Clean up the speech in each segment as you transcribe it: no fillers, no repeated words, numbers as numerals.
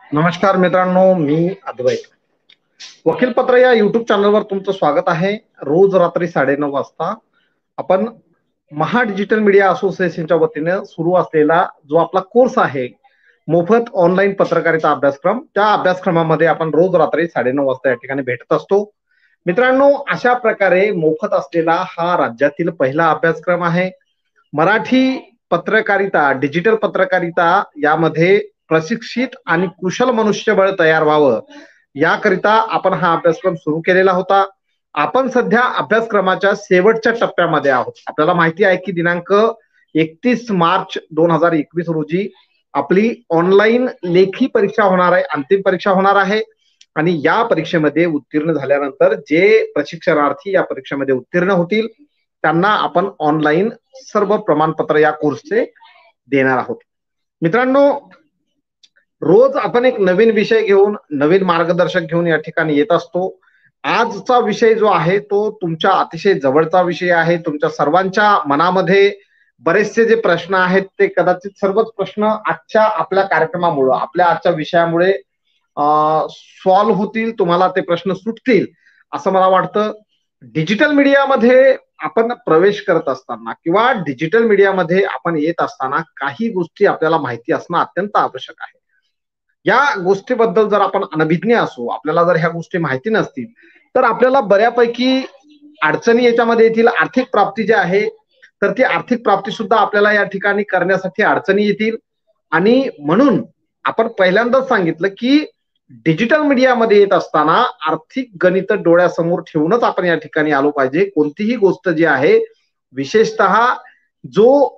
नमस्कार मित्रांनो, मी अद्वैत. वकील पत्र या युट्यूब चॅनलवर तुमचं स्वागत आहे. रोज रात्री 9:30 वाजता आपण महा डिजिटल मीडिया असोसिएशनच्या वतीने सुरू असलेला जो आपला कोर्स आहे, मोफत ऑनलाईन पत्रकारिता अभ्यासक्रम, त्या अभ्यासक्रमामध्ये आपण रोज रात्री 9:30 वाजता या ठिकाणी भेटत असतो. मित्रांनो, अशा प्रकारे मोफत असलेला हा राज्यातील पहिला अभ्यासक्रम आहे. मराठी पत्रकारिता, डिजिटल पत्रकारिता यामध्ये प्रशिक्षित आणि कुशल मनुष्यबळ तयार व्हावं याकरिता आपण हा अभ्यासक्रम सुरू केलेला होता. आपण सध्या अभ्यासक्रमाच्या शेवटच्या टप्प्यामध्ये आहोत. आपल्याला माहिती आहे की दिनांक 31 मार्च 2021 रोजी आपली ऑनलाईन लेखी परीक्षा होणार आहे, अंतिम परीक्षा होणार आहे. आणि या परीक्षेमध्ये उत्तीर्ण झाल्यानंतर जे प्रशिक्षणार्थी या परीक्षेमध्ये उत्तीर्ण होतील त्यांना आपण ऑनलाईन सर्व प्रमाणपत्र या कोर्सचे देणार आहोत. मित्रांनो, रोज आपण एक नवीन विषय घेऊन, नवीन मार्गदर्शक घेऊन या ठिकाणी येत असतो. आजचा विषय जो आहे तो तुमच्या अतिशय जवळचा विषय आहे. तुमच्या सर्वांच्या मनामध्ये बरेचसे जे प्रश्न आहेत ते कदाचित सर्वच प्रश्न आजच्या आपल्या कार्यक्रमामुळे, आपल्या आजच्या विषयामुळे सॉल्व्ह होतील, तुम्हाला ते प्रश्न सुटतील असं मला वाटतं. डिजिटल मीडियामध्ये आपण प्रवेश करत असताना किंवा डिजिटल मीडियामध्ये आपण येत असताना काही गोष्टी आपल्याला माहिती असणं अत्यंत आवश्यक आहे. या गोष्टीबद्दल जर आपण अनभिज्ञ असू, आपल्याला जर ह्या गोष्टी माहिती नसतील तर आपल्याला बऱ्यापैकी अडचणी याच्यामध्ये येतील. आर्थिक प्राप्ती जी आहे तर ती आर्थिक प्राप्ती सुद्धा आपल्याला या ठिकाणी करण्यासाठी अडचणी येतील. आणि म्हणून आपण पहिल्यांदाच सांगितलं की डिजिटल मीडियामध्ये येत असताना आर्थिक गणित डोळ्यासमोर ठेवूनच आपण या ठिकाणी आलो पाहिजे. कोणतीही गोष्ट जी आहे, विशेषतः जो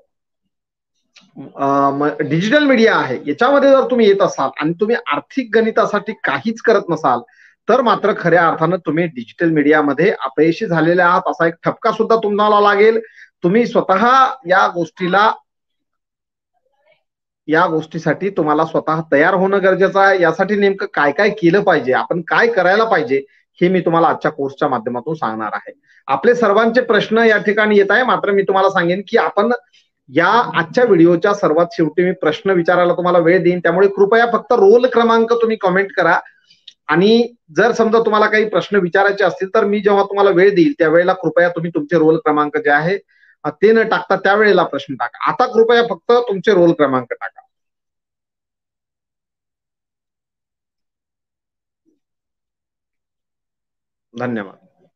डिजिटल मीडिया आहे याच्यामध्ये जर तुम्ही येत असाल आणि तुम्ही आर्थिक गणितासाठी काहीच करत नसाल तर मात्र खऱ्या अर्थानं तुम्ही डिजिटल मीडियामध्ये अपयशी झालेले आहात असा एक ठपका सुद्धा तुम्हाला लागेल. तुम्ही स्वतः या गोष्टीसाठी तुम्हाला स्वतः तयार होणं गरजेचं आहे. यासाठी नेमकं काय काय केलं पाहिजे, आपण काय करायला पाहिजे, हे मी तुम्हाला आजच्या कोर्सच्या माध्यमातून सांगणार आहे. आपले सर्वांचे प्रश्न या ठिकाणी येत आहे, मात्र मी तुम्हाला सांगेन की आपण या आजच्या व्हिडिओच्या सर्वात शेवटी मी प्रश्न विचारायला तुम्हाला वेळ देईन. त्यामुळे कृपया फक्त रोल क्रमांक तुम्ही कमेंट करा. आणि जर समजा तुम्हाला काही प्रश्न विचारायचे असतील तर मी जेव्हा तुम्हाला वेळ देईल त्यावेळेला कृपया तुम्ही तुमचे रोल क्रमांक जे आहे ते न टाकता त्यावेळेला प्रश्न टाका. आता कृपया फक्त तुमचे रोल क्रमांक टाका. धन्यवाद.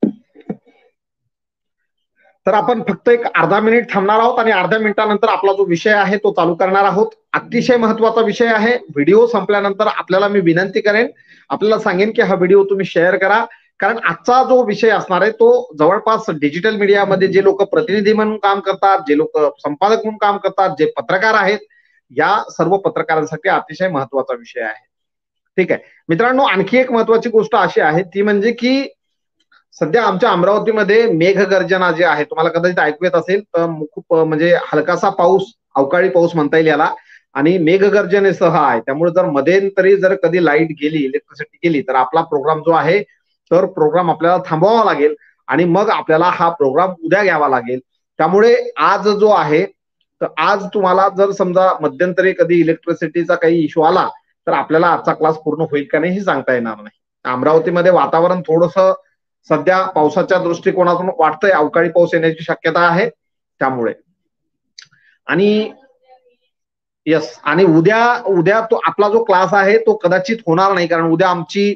तर आपण फक्त एक अर्धा मिनिट थांबणार आहोत आणि अर्ध्या मिनिटानंतर आपला जो विषय आहे तो चालू करणार आहोत. अतिशय महत्वाचा विषय आहे. व्हिडिओ संपल्यानंतर आपल्याला मी विनंती करेन, आपल्याला सांगेन की हा व्हिडिओ तुम्ही शेअर करा. कारण आजचा जो विषय असणार आहे तो जवळपास डिजिटल मीडियामध्ये जे लोक प्रतिनिधी म्हणून काम करतात, जे लोक संपादक म्हणून काम करतात, जे पत्रकार आहेत, या सर्व पत्रकारांसाठी अतिशय महत्वाचा विषय आहे. ठीक आहे मित्रांनो, आणखी एक महत्वाची गोष्ट अशी आहे ती म्हणजे की सध्या आमच्या अमरावतीमध्ये मेघगर्जना जे आहे, तुम्हाला कदाचित ऐकू येत असेल तर खूप म्हणजे हलकासा पाऊस, अवकाळी पाऊस म्हणता येईल याला, आणि मेघगर्जनेसह आहे. त्यामुळे जर मध्यंतरी जर कधी लाईट गेली, इलेक्ट्रिसिटी गेली तर आपला प्रोग्राम जो आहे तर प्रोग्राम आपल्याला थांबवावा लागेल आणि मग आपल्याला हा प्रोग्राम उद्या घ्यावा लागेल. त्यामुळे आज जो आहे तर आज तुम्हाला जर समजा मध्यंतरी कधी इलेक्ट्रिसिटीचा काही इश्यू आला तर आपल्याला आजचा क्लास पूर्ण होईल का नाही हे सांगता येणार नाही. अमरावतीमध्ये वातावरण थोडंसं सध्या पावसाच्या दृष्टिकोनातून वाटतंय अवकाळी पाऊस येण्याची शक्यता आहे. त्यामुळे आणि यस, आणि उद्या तो आपला जो क्लास आहे तो कदाचित होणार नाही, कारण उद्या आमची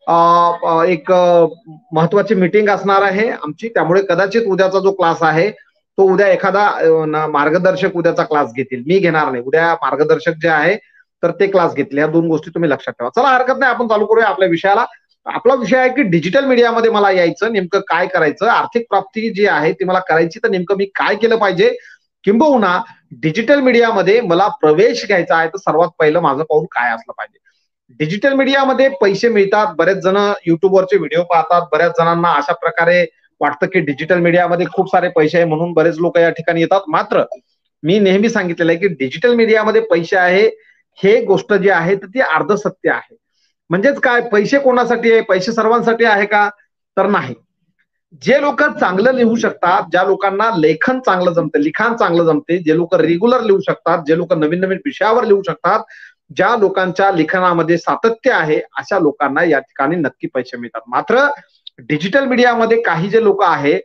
एक महत्वाची मीटिंग असणार आहे आमची. त्यामुळे कदाचित उद्याचा जो क्लास आहे तो उद्या एखादा मार्गदर्शक उद्याचा क्लास घेतील, मी घेणार नाही. उद्या मार्गदर्शक जे आहे तर ते क्लास घेतले. या दोन गोष्टी तुम्ही लक्षात ठेवा. चला, हरकत नाही, आपण चालू करूया आपल्या विषयाला. आपला विषय आहे की डिजिटल मीडियामध्ये मला यायचं, नेमकं काय करायचं, आर्थिक प्राप्ती जी आहे ती मला करायची तर नेमकं मी काय केलं पाहिजे, किंबहुना डिजिटल मीडियामध्ये मला प्रवेश घ्यायचा आहे तर सर्वात पहिलं माझं पाऊल काय असलं पाहिजे. डिजिटल मीडियामध्ये पैसे मिळतात, बरेच जण युट्यूबवरचे व्हिडिओ पाहतात, बऱ्याच जणांना अशा प्रकारे वाटतं की डिजिटल मीडियामध्ये खूप सारे पैसे आहे म्हणून बरेच लोक या ठिकाणी येतात. मात्र मी नेहमी सांगितलेलं आहे की डिजिटल मीडियामध्ये पैसे आहे हे गोष्ट जी आहे तर ती अर्धसत्य आहे. म्हणजेच काय, पैसे कोणासाठी आहे, पैसे सर्वांसाठी आहे का, तर नाही. जे लोक चांगलं लिहू शकतात, ज्या लोकांना लेखन चांगलं जमते, लिखाण चांगलं जमते, जे लोक रेग्युलर लिहू शकतात, जे लोक नवीन नवीन विषयावर लिहू शकतात, ज्या लोकांच्या लिखाणामध्ये सातत्य आहे अशा लोकांना या ठिकाणी नक्की पैसे मिळतात. मात्र डिजिटल मीडियामध्ये काही जे लोक आहे,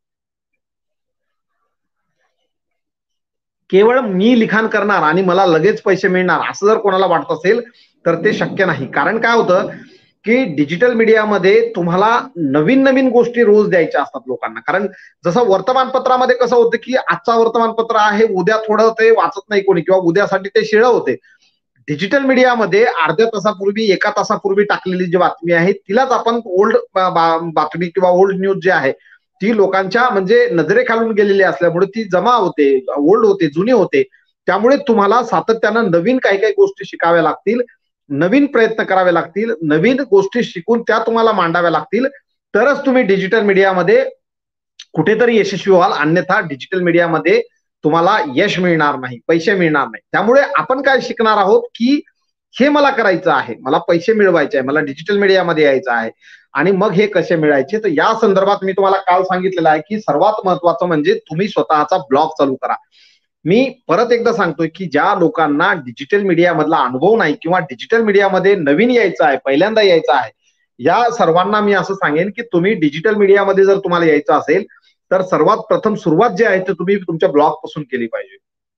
केवळ मी लिखाण करणार आणि मला लगेच पैसे मिळणार असं जर कोणाला वाटत असेल तर ते शक्य नाही. कारण काय होतं की डिजिटल मीडियामध्ये तुम्हाला नवीन नवीन गोष्टी रोज द्यायच्या असतात लोकांना. कारण जसं वर्तमानपत्रामध्ये कसं होतं की आजचा वर्तमानपत्र आहे, उद्या थोडं ते वाचत नाही कोणी किंवा उद्यासाठी ते शिळं होते. डिजिटल मीडियामध्ये अर्ध्या तासापूर्वी, एका तासापूर्वी टाकलेली जी बातमी आहे तिलाच आपण ओल्ड बातमी किंवा ओल्ड न्यूज जी आहे ती लोकांच्या म्हणजे नजरेखालून गेलेली असल्यामुळे ती जमा होते, ओल्ड होते, जुनी होते. त्यामुळे तुम्हाला सातत्यानं नवीन काही काही गोष्टी शिकाव्या लागतील, नवीन प्रयत्न करावे लागतील, नवीन गोष्टी शिकून त्या तुम्हाला मांडाव्या लागतील, तरच तुम्ही डिजिटल मीडियामध्ये कुठेतरी यशस्वी व्हाल. अन्यथा डिजिटल मीडियामध्ये तुम्हाला यश मिळणार नाही, पैसे मिळणार नाही. त्यामुळे आपण काय शिकणार आहोत की हे मला करायचं आहे, मला पैसे मिळवायचे आहे, मला डिजिटल मीडियामध्ये यायचं आहे आणि मग हे कसे मिळायचे. तर या संदर्भात मी तुम्हाला काल सांगितलेलं आहे की सर्वात महत्वाचं म्हणजे तुम्ही स्वतःचा ब्लॉग चालू करा. मी परत एकदा सांगतोय की ज्या लोकांना डिजिटल मीडिया मधला अनुभव नाही किंवा डिजिटल मीडियामध्ये नवीन यायचं आहे, पहिल्यांदा यायचं आहे, या सर्वांना मी असं सांगेन की तुम्ही डिजिटल मीडियामध्ये जर तुम्हाला यायचं असेल तर सर्वात प्रथम सुरुवात जी आहे ती तुम्ही तुमच्या ब्लॉग पासून केली पाहिजे.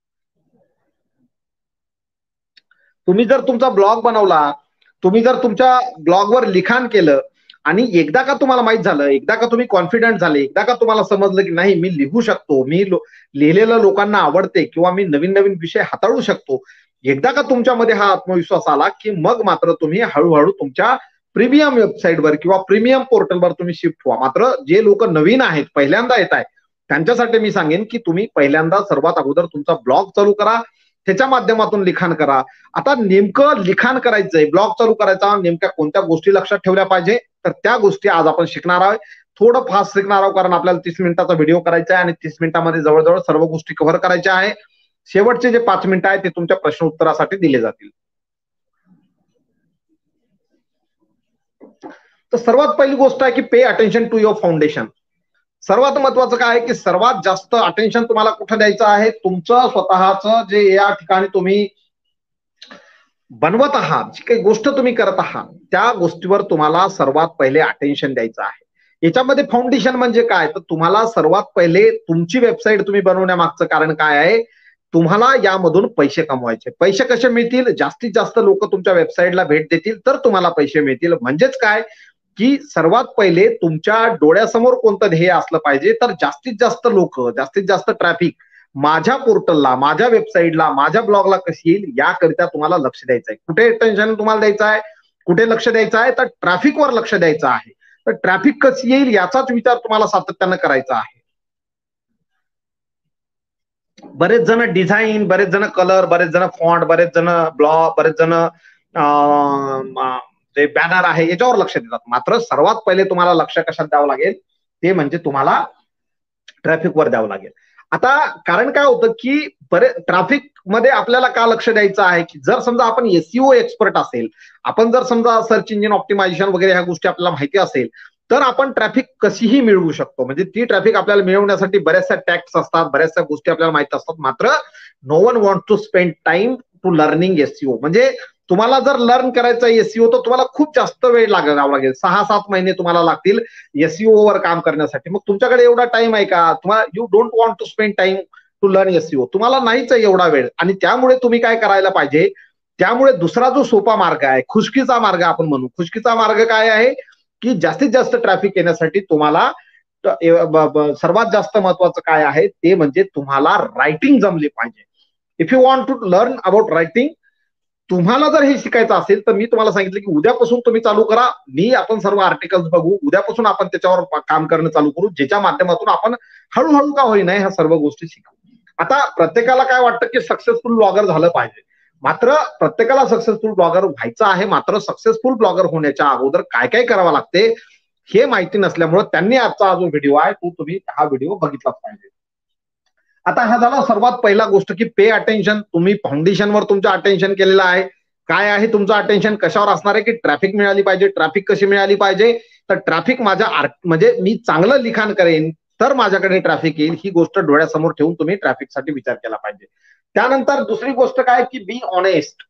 तुम्ही जर तुमचा ब्लॉग बनवला, तुम्ही जर तुमच्या ब्लॉगवर लिखाण केलं आणि एकदा का तुम्हाला माहित झालं, एकदा का तुम्ही कॉन्फिडंट झाले, एकदा का तुम्हाला समजलं की नाही मी लिहू शकतो, मी लिहिलेलं लोकांना आवडते किंवा मी नवीन नवीन विषय हाताळू शकतो, एकदा का तुमच्यामध्ये हा आत्मविश्वास आला की मग मात्र तुम्ही हळूहळू तुमच्या प्रीमियम वेबसाईटवर किंवा प्रीमियम पोर्टलवर तुम्ही शिफ्ट व्हा. मात्र जे लोक नवीन आहेत, पहिल्यांदा येत आहे, त्यांच्यासाठी मी सांगेन की तुम्ही पहिल्यांदा सर्वात अगोदर तुमचा ब्लॉग चालू करा, त्याच्या माध्यमातून लिखाण करा. आता नेमकं लिखाण करायचंय, ब्लॉग चालू करायचा, नेमक्या कोणत्या गोष्टी लक्षात ठेवल्या पाहिजे तर त्या गोष्टी आज आपण शिकणार आहोत. थोडं फास्ट शिकणार आहोत कारण आपल्याला 30 मिनिटाचा व्हिडिओ करायचा आहे आणि 30 मिनिटांमध्ये जवळजवळ सर्व गोष्टी कव्हर करायच्या आहे. शेवटचे जे 5 मिनिटं आहेत ते तुमच्या प्रश्न उत्तरासाठी दिले जातील. तर सर्वात पहिली गोष्ट आहे की pay attention to your foundation. सर्वात महत्वाचं काय आहे की सर्वात जास्त अटेन्शन तुम्हाला कुठं द्यायचं आहे, तुमचं स्वतःचं जे या ठिकाणी तुम्ही बनवत आहात, जी काही गोष्ट तुम्ही करत आहात त्या गोष्टीवर तुम्हाला सर्वात पहिले अटेन्शन द्यायचं आहे. याच्यामध्ये फाउंडेशन म्हणजे काय, तर तुम्हाला सर्वात पहिले तुमची वेबसाईट तुम्ही बनवण्यामागचं कारण काय आहे, तुम्हाला यामधून पैसे कमवायचे. पैसे कसे मिळतील, जास्तीत जास्त लोक तुमच्या वेबसाईटला भेट देतील तर तुम्हाला पैसे मिळतील. म्हणजेच काय की सर्वात पहिले तुमच्या डोळ्यासमोर कोणतं ध्येय असलं पाहिजे, तर जास्तीत जास्त लोक, जास्तीत जास्त ट्रॅफिक माझ्या पोर्टलला, माझ्या वेबसाईटला, माझ्या ब्लॉगला कशी येईल याकरिता तुम्हाला लक्ष द्यायचं आहे. कुठे टेन्शन तुम्हाला द्यायचं आहे, कुठे लक्ष द्यायचं आहे, तर ट्रॅफिकवर लक्ष द्यायचं आहे. तर ट्रॅफिक कशी येईल याचाच विचार तुम्हाला सातत्यानं करायचा आहे. बरेच जण डिझाईन, बरेच जण कलर, बरेच जण फॉन्ट, बरेच जण ब्लॉग, बरेच जण जे बॅनर आहे याच्यावर लक्ष देतात. मात्र सर्वात पहिले तुम्हाला लक्ष कशात द्यावं लागेल, ते म्हणजे तुम्हाला ट्रॅफिकवर द्यावं लागेल. आता कारण काय होतं की ट्रॅफिक मध्ये आपल्याला का लक्ष द्यायचं आहे की जर समजा आपण एसईओ एक्सपर्ट असेल, आपण जर समजा सर्च इंजिन ऑप्टिमायझेशन वगैरे ह्या गोष्टी आपल्याला माहिती असेल तर आपण ट्रॅफिक कशीही मिळवू शकतो. म्हणजे ती ट्रॅफिक आपल्याला मिळवण्यासाठी बऱ्याचशा टॅक्स असतात, बऱ्याचशा गोष्टी आपल्याला माहिती असतात. मात्र no one want to spend time to learning SEO. म्हणजे तुम्हाला जर लर्न करायचं एसईओ तर तुम्हाला खूप जास्त वेळ लागावा लागेल, 6-7 महिने तुम्हाला लागतील एसईओ वर काम करण्यासाठी. मग तुमच्याकडे एवढा टाइम आहे का, तुम्हाला you don't want to spend time to learn SEO, तुम्हाला नाहीच आहे एवढा वेळ. आणि त्यामुळे तुम्ही काय करायला पाहिजे, त्यामुळे दुसरा जो सोपा मार्ग आहे, खुशकीचा मार्ग आपण म्हणू, खुशकीचा मार्ग काय आहे की जास्तीत जास्त ट्रॅफिक येण्यासाठी तुम्हाला सर्वात जास्त महत्वाचं काय आहे ते म्हणजे तुम्हाला रायटिंग जमली पाहिजे. If you want to learn about writing, तुम्हाला जर हे शिकायचं असेल तर मी तुम्हाला सांगितलं की उद्यापासून तुम्ही चालू करा. आपण सर्व आर्टिकल्स बघू, उद्यापासून आपण त्याच्यावर काम करणं चालू करू, ज्याच्या माध्यमातून आपण हळूहळू का होईना ह्या सर्व गोष्टी शिकू. आता प्रत्येकाला काय वाटतं की सक्सेसफुल ब्लॉगर झालं पाहिजे, मात्र प्रत्येकाला सक्सेसफुल ब्लॉगर व्हायचं आहे. मात्र सक्सेसफुल ब्लॉगर होण्याच्या अगोदर काय काय करावं लागते हे माहिती नसल्यामुळे त्यांनी आजचा जो व्हिडिओ आहे तो तुम्ही हा व्हिडिओ बघितलाच पाहिजे. आता हा झाला सर्वात पहिला गोष्ट की पे अटेन्शन. तुम्ही फाउंडेशनवर तुमचं अटेन्शन केलेलं आहे. काय आहे तुमचं अटेन्शन, कशावर असणार आहे की ट्रॅफिक मिळाली पाहिजे. ट्रॅफिक कशी मिळाली पाहिजे, तर ट्रॅफिक माझ्या म्हणजे मी चांगलं लिखाण करेन तर माझ्याकडे ट्रॅफिक येईल, ही गोष्ट डोळ्यासमोर ठेवून तुम्ही ट्रॅफिकसाठी विचार केला पाहिजे. त्यानंतर दुसरी गोष्ट काय की बी ऑनेस्ट.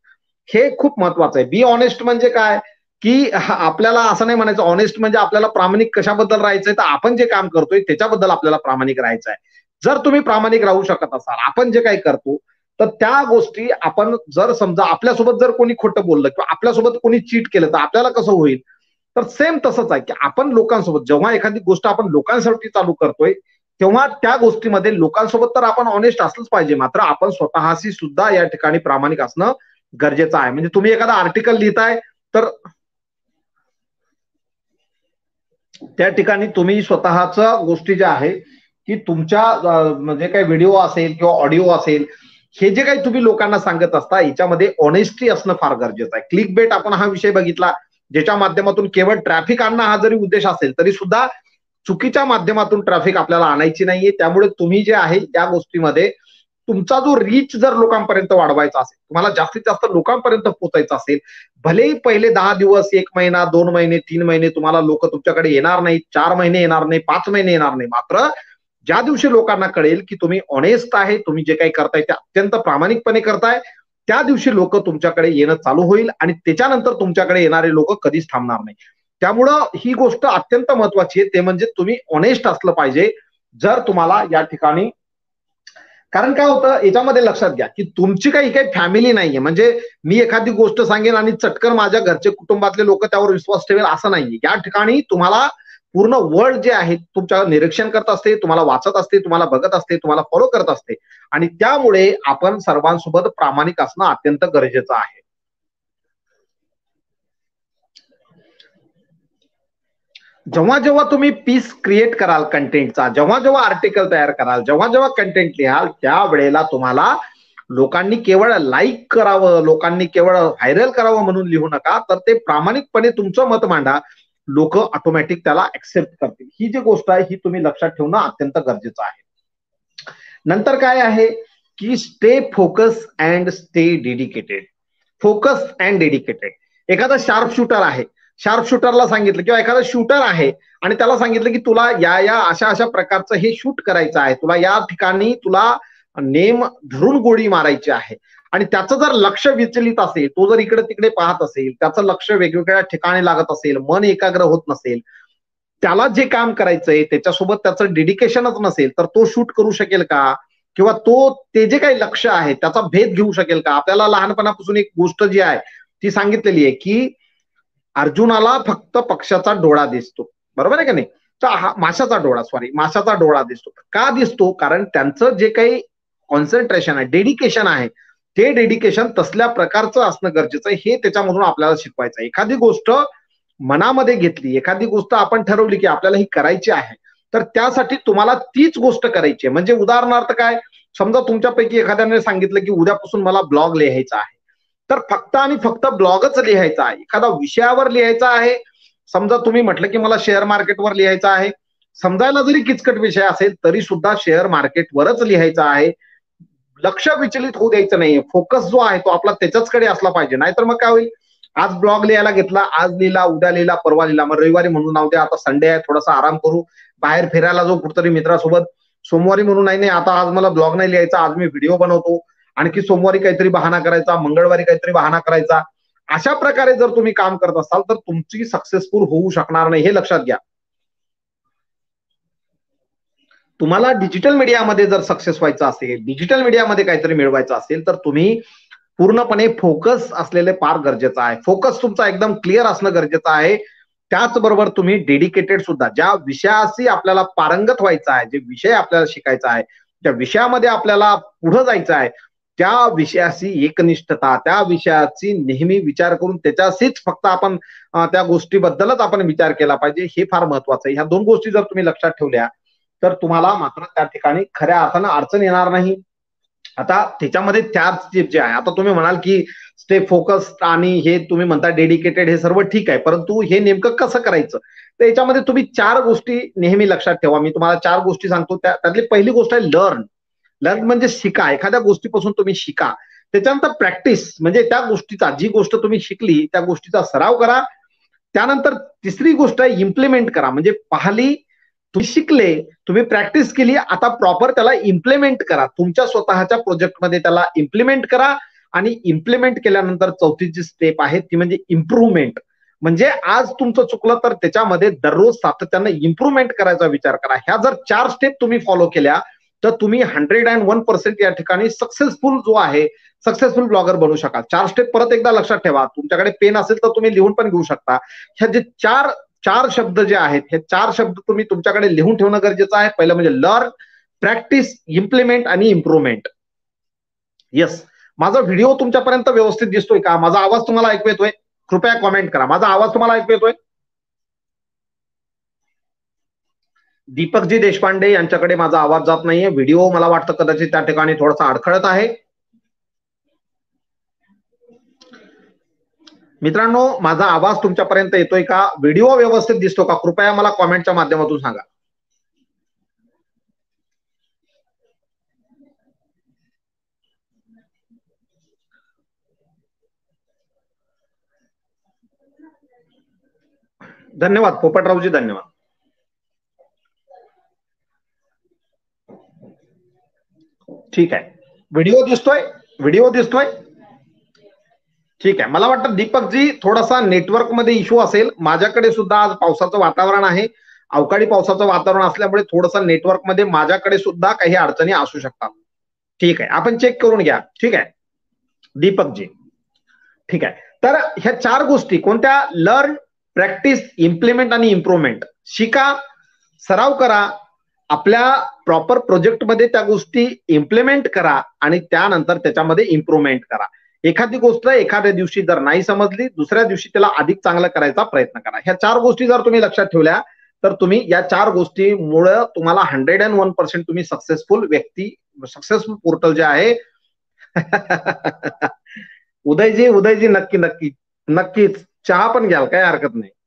हे खूप महत्वाचं आहे. बी ऑनेस्ट म्हणजे काय, की आपल्याला असं नाही म्हणायचं ऑनेस्ट म्हणजे आपल्याला प्रामाणिक कशाबद्दल राहायचंय, तर आपण जे काम करतोय त्याच्याबद्दल आपल्याला प्रामाणिक राहायचं आहे. जर तुम्ही प्रामाणिक राहू शकत असाल, आपण जे काही करतो तर त्या गोष्टी आपण जर समजा आपल्यासोबत जर कोणी खोटं बोललं किंवा आपल्यासोबत कोणी चीट केलं तर आपल्याला कसं होईल, तर सेम तसंच आहे की आपण लोकांसोबत जेव्हा एखादी गोष्ट आपण लोकांसाठी चालू करतोय तेव्हा त्या गोष्टीमध्ये लोकांसोबत तर आपण ऑनेस्ट असलंच पाहिजे, मात्र आपण स्वतःशी सुद्धा या ठिकाणी प्रामाणिक असणं गरजेचं आहे. म्हणजे तुम्ही एखादा आर्टिकल लिहिताय तर त्या ठिकाणी तुम्ही स्वतःच गोष्टी ज्या आहे की तुमच्या म्हणजे काही व्हिडिओ असेल किंवा ऑडिओ असेल, हे जे काही तुम्ही लोकांना सांगत असता याच्यामध्ये ऑनेस्टी असणं फार गरजेचं आहे. क्लिक बेट आपण हा विषय बघितला, ज्याच्या माध्यमातून केवळ ट्रॅफिक आणणं हा जरी उद्देश असेल तरी सुद्धा चुकीच्या माध्यमातून ट्रॅफिक आपल्याला आणायची नाहीये. त्यामुळे तुम्ही जे आहे त्या गोष्टीमध्ये तुमचा जो रीच जर लोकांपर्यंत वाढवायचा असेल, तुम्हाला जास्तीत जास्त लोकांपर्यंत पोहोचायचं असेल, भलेही पहिले 10 दिवस, 1 महिना, 2 महिने, 3 महिने तुम्हाला लोक तुमच्याकडे येणार नाही, 4 महिने येणार नाही, 5 महिने येणार नाही, मात्र ज्या दिवशी लोकांना कळेल की तुम्ही ऑनेस्ट आहे, तुम्ही जे काही करताय ते अत्यंत प्रामाणिकपणे करताय, त्या दिवशी लोक तुमच्याकडे येणं चालू होईल आणि त्याच्यानंतर तुमच्याकडे येणारे लोक कधीच थांबणार नाही. त्यामुळं ही गोष्ट अत्यंत महत्वाची आहे, ते म्हणजे तुम्ही ऑनेस्ट असलं पाहिजे जर तुम्हाला या ठिकाणी. कारण काय होतं याच्यामध्ये लक्षात घ्या की तुमची काही फॅमिली नाहीये, म्हणजे मी एखादी गोष्ट सांगेन आणि चटकन माझ्या घरचे कुटुंबातले लोक त्यावर विश्वास ठेवेल असं नाहीये. या ठिकाणी तुम्हाला पूर्ण वर्ल्ड जे आहे तुमच्या निरीक्षण करत असते, तुम्हाला वाचत असते, तुम्हाला बघत असते, तुम्हाला फॉलो करत असते आणि त्यामुळे आपण सर्वांसोबत प्रामाणिक असणं अत्यंत गरजेचं आहे. जेव्हा जेव्हा तुम्ही पीस क्रिएट कराल कंटेंटचा, जेव्हा जेव्हा आर्टिकल तयार कराल, जेव्हा जेव्हा कंटेंट लिहाल, त्या वेळेला तुम्हाला लोकांनी केवळ लाईक करावं, लोकांनी केवळ व्हायरल करावं म्हणून लिहू नका, तर ते प्रामाणिकपणे तुमचं मत मांडा, लोक ऑटोमॅटिक त्याला ऍक्सेप्ट करतील. ही जी गोष्ट आहे ही तुम्ही लक्षात ठेवणं अत्यंत गरजेचं आहे. नंतर काय आहे की stay focus and stay dedicated. Focus and dedicated. एखादा शार्प शूटर आहे, शार्प शूटरला सांगितलं किंवा एखादा शूटर आहे आणि त्याला सांगितलं की तुला या या अशा अशा प्रकारचं हे शूट करायचं आहे, तुला या ठिकाणी तुला नेम धरून गोळी मारायची आहे आणि त्याचं जर लक्ष विचलित असेल, तो जर इकडे तिकडे पाहत असेल, त्याचं लक्ष वेगवेगळ्या ठिकाणी लागत असेल, मन एकाग्र होत नसेल, त्याला जे काम करायचंय त्याच्यासोबत त्याचं डेडिकेशनच नसेल, तर तो शूट करू शकेल का, किंवा तो ते जे काही लक्ष आहे त्याचा भेद घेऊ शकेल का. आपल्याला लहानपणापासून एक गोष्ट जी आहे ती सांगितलेली आहे की अर्जुनाला फक्त पक्षाचा डोळा दिसतो, बरोबर आहे का नाही, माशाचा डोळा, माशाचा डोळा दिसतो. का दिसतो, कारण त्यांचं जे काही कॉन्सन्ट्रेशन आहे, डेडिकेशन आहे, ते डेडिकेशन तसल्या प्रकारचं असणं गरजेचं आहे. हे त्याच्यामधून आपल्याला शिकवायचं आहे. एखादी गोष्ट मनामध्ये घेतली, एखादी गोष्ट आपण ठरवली की आपल्याला ही करायची आहे, तर त्यासाठी तुम्हाला तीच गोष्ट करायची आहे. म्हणजे उदाहरणार्थ काय, समजा तुमच्यापैकी एखाद्याने सांगितलं की उद्यापासून मला ब्लॉग लिहायचा आहे, तर फक्त आणि फक्त ब्लॉगच लिहायचा आहे, एखादा विषयावर लिहायचा आहे. समजा तुम्ही म्हटलं की मला शेअर मार्केटवर लिहायचं आहे, समजायला जरी किचकट विषय असेल तरी सुद्धा शेअर मार्केटवरच लिहायचं आहे. लक्ष विचलित होऊ द्यायचं नाही, फोकस जो आहे तो आपला त्याच्याचकडे असला पाहिजे. नाहीतर मग काय होईल, आज ब्लॉग लिहायला घेतला, आज लिहिला, उद्या लिहिला, परवा लिहिला, मग रविवारी म्हणून नाव द्या आता संडे आहे थोडासा आराम करू, बाहेर फिरायला जाऊ कुठतरी मित्रासोबत, सोमवारी म्हणून नाही आता आज मला ब्लॉग नाही लिहायचा, आज मी व्हिडिओ बनवतो, आणखी सोमवारी काहीतरी बहाना करायचा, मंगळवारी काहीतरी बहाना करायचा. अशा प्रकारे जर तुम्ही काम करत असाल तर तुमची सक्सेसफुल होऊ शकणार नाही, हे लक्षात घ्या. तुम्हाला डिजिटल मीडियामध्ये जर सक्सेस व्हायचं असेल, डिजिटल मीडियामध्ये काहीतरी मिळवायचं असेल, तर तुम्ही पूर्णपणे फोकस असलेले फार गरजेचं आहे. फोकस तुमचा एकदम क्लिअर असणं गरजेचं आहे. त्याचबरोबर तुम्ही डेडिकेटेड सुद्धा, ज्या विषयाशी आपल्याला पारंगत व्हायचं आहे, जे विषय आपल्याला शिकायचा आहे, त्या विषयामध्ये आपल्याला पुढे जायचं आहे, त्या विषयाशी एकनिष्ठता, त्या विषयाची नेहमी विचार करून त्याच्याशीच फक्त आपण त्या गोष्टीबद्दलच आपण विचार केला पाहिजे, हे फार महत्वाचं आहे. ह्या दोन गोष्टी जर तुम्ही लक्षात ठेवल्या तर तुम्हाला मात्र त्या ठिकाणी खऱ्या अर्थानं अडचण येणार नाही. आता त्याच्यामध्ये त्याच जे आहे, आता तुम्ही म्हणाल की स्टे फोकस आणि हे तुम्ही म्हणता डेडिकेटेड, हे सर्व ठीक आहे, परंतु हे नेमकं कसं करायचं, तर याच्यामध्ये तुम्ही 4 गोष्टी नेहमी लक्षात ठेवा. मी तुम्हाला 4 गोष्टी सांगतो, त्यातली पहिली गोष्ट आहे लर्न. लर्न म्हणजे शिका, एखाद्या गोष्टीपासून तुम्ही शिका. त्याच्यानंतर प्रॅक्टिस, म्हणजे त्या गोष्टीचा, जी गोष्ट तुम्ही शिकली त्या गोष्टीचा सराव करा. त्यानंतर तिसरी गोष्ट आहे इम्प्लिमेंट करा, म्हणजे पाहिली, तुम्ही शिकले, तुम्ही प्रॅक्टिस केली, आता प्रॉपर त्याला इम्प्लिमेंट करा, तुमच्या स्वतःच्या प्रोजेक्टमध्ये त्याला इम्प्लिमेंट करा आणि इम्प्लिमेंट केल्यानंतर चौथी जी स्टेप आहे ती म्हणजे इम्प्रूव्हमेंट. म्हणजे आज तुमचं चुकलं तर त्याच्यामध्ये दररोज सातत्यानं इम्प्रूव्हमेंट करायचा विचार करा. ह्या जर 4 स्टेप तुम्ही फॉलो केल्या तर तुम्ही 101% या ठिकाणी सक्सेसफुल जो आहे सक्सेसफुल ब्लॉगर बनू शकाल. 4 स्टेप परत एकदा लक्षात ठेवा. तुमच्याकडे पेन असेल तर तुम्ही लिहून पण घेऊ शकता. ह्या जे चार शब्द जे आहेत हे 4 शब्द तुम्ही तुमच्याकडे लिहून ठेवणं गरजेचं आहे. पहिलं म्हणजे लर्न, प्रॅक्टिस, इम्प्लिमेंट आणि इम्प्रूव्हमेंट. येस, माझा व्हिडिओ तुमच्यापर्यंत व्यवस्थित दिसतोय का? माझा आवाज तुम्हाला ऐकू येतोय? कृपया कॉमेंट करा. माझा आवाज तुम्हाला ऐकू येतोय? दीपकजी देशपांडे यांच्याकडे माझा आवाज जात नाहीये. व्हिडिओ मला वाटतं कदाचित त्या ठिकाणी थोडासा अडखळत आहे. मित्रांनो, माझा आवाज तुमच्यापर्यंत येतोय का? व्हिडिओ व्यवस्थित दिसतो का? कृपया मला कॉमेंटच्या माध्यमातून सांगा. धन्यवाद पोपटरावजी, धन्यवाद. ठीक आहे, व्हिडिओ दिसतोय? व्हिडिओ दिसतोय? ठीक आहे. मला वाटतं दीपकजी थोडासा नेटवर्क मध्ये इश्यू असेल. माझ्याकडे सुद्धा आज पावसाचं वातावरण आहे. अवकाळी पावसाचं वातावरण असल्यामुळे थोडंसं नेटवर्क मध्ये माझ्याकडे सुद्धा काही अडचणी असू शकतात. ठीक आहे, आपण चेक करून घ्या. ठीक आहे दीपकजी, ठीक आहे. तर ह्या 4 गोष्टी कोणत्या? लर्न, प्रॅक्टिस, इम्प्लिमेंट आणि इम्प्रूव्हमेंट. शिका, सराव करा, आपल्या प्रॉपर प्रोजेक्टमध्ये त्या गोष्टी इम्प्लिमेंट करा आणि त्यानंतर त्याच्यामध्ये इम्प्रूव्हमेंट करा. एखादी गोष्ट एखाद्या दिवशी जर नाही समजली, दुसऱ्या दिवशी त्याला अधिक चांगलं करायचा प्रयत्न करा. ह्या 4 गोष्टी जर तुम्ही लक्षात ठेवल्या तर तुम्ही या 4 गोष्टीमुळे तुम्हाला 101% तुम्ही सक्सेसफुल व्यक्ती, सक्सेसफुल पोर्टल जे आहे उदयजी नक्की नक्की नक्कीच चहा पण घ्याल, काही हरकत नाही.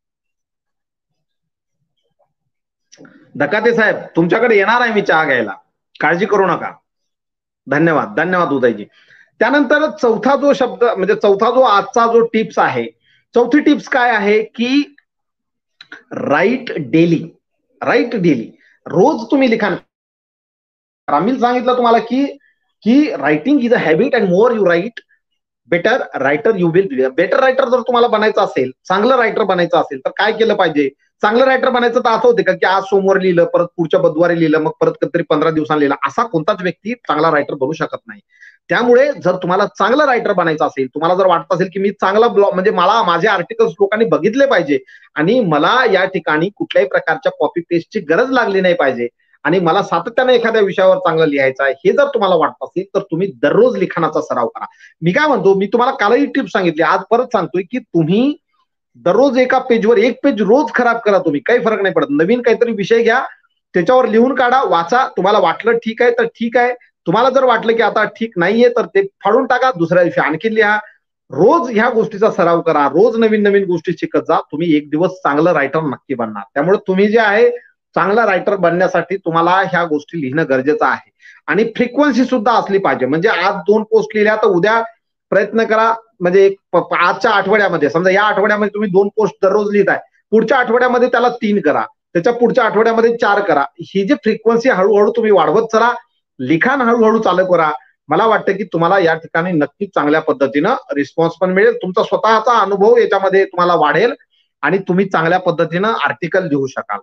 धकाते साहेब तुमच्याकडे येणार आहे मी चहा घ्यायला, काळजी करू नका. धन्यवाद, धन्यवाद उदयजी. त्यानंतर चौथा जो शब्द म्हणजे चौथा जो आजचा जो टिप्स आहे, चौथी टिप्स काय आहे की राईट डेली. राईट डेली, रोज तुम्ही लिखाण करा. मी सांगितलं तुम्हाला की writing is a habit and more you write better writer you will be. Better writer जर तुम्हाला बनायचं असेल, चांगलं रायटर बनायचं असेल तर काय केलं पाहिजे? चांगलं रायटर बनायचं तर असं होते का की आज सोमवार लिहिलं, परत पुढच्या बुधवारी लिहिलं, मग परत कधीतरी 15 दिवसांनी लिहिलं, असा कोणताच व्यक्ती चांगला रायटर बनू शकत नाही. त्यामुळे जर तुम्हाला चांगलं रायटर बनायचं असेल, तुम्हाला जर वाटत असेल की मी चांगला ब्लॉग म्हणजे मला माझे आर्टिकल्स लोकांनी बघितले पाहिजे आणि मला या ठिकाणी कुठल्याही प्रकारच्या कॉपी पेस्टची गरज लागली नाही पाहिजे आणि मला सातत्याने एखाद्या विषयावर चांगलं लिहायचं आहे, हे जर तुम्हाला वाटत असेल तर तुम्ही दररोज लिखाणाचा सराव करा. मी काय म्हणतो, मी तुम्हाला कालही टिप्स सांगितली, आज परत सांगतोय की तुम्ही दररोज एका पेजवर एक पेज रोज खराब करा. तुम्ही काही फरक नाही पडत. नवीन काहीतरी विषय घ्या, त्याच्यावर लिहून काढा, वाचा. तुम्हाला वाटलं ठीक आहे तर ठीक आहे, तुम्हाला जर वाटलं की आता ठीक नाहीये तर ते फाडून टाका, दुसऱ्या दिवशी आणखी लिहा. रोज ह्या गोष्टीचा सराव करा, रोज नवीन नवीन गोष्टी शिकत जा. तुम्ही एक दिवस चांगलं रायटर नक्की बनणार. त्यामुळे तुम्ही जे आहे चांगला रायटर बनण्यासाठी तुम्हाला ह्या गोष्टी लिहिणं गरजेचं आहे आणि फ्रिक्वेन्सी सुद्धा असली पाहिजे. म्हणजे आज 2 पोस्ट लिहिल्या तर उद्या प्रयत्न करा, म्हणजे आजच्या आठवड्यामध्ये समजा या आठवड्यामध्ये तुम्ही 2 पोस्ट दररोज लिहिताय, पुढच्या आठवड्यामध्ये त्याला 3 करा, त्याच्या पुढच्या आठवड्यामध्ये 4 करा. ही जी फ्रिक्वेन्सी हळूहळू तुम्ही वाढवत चला, लिखाण हळूहळू चालू करा. मला वाटतं की तुम्हाला या ठिकाणी नक्कीच चांगल्या पद्धतीनं रिस्पॉन्स पण मिळेल, तुमचा स्वतःचा अनुभव याच्यामध्ये तुम्हाला वाढेल आणि तुम्ही चांगल्या पद्धतीनं आर्टिकल लिहू शकाल.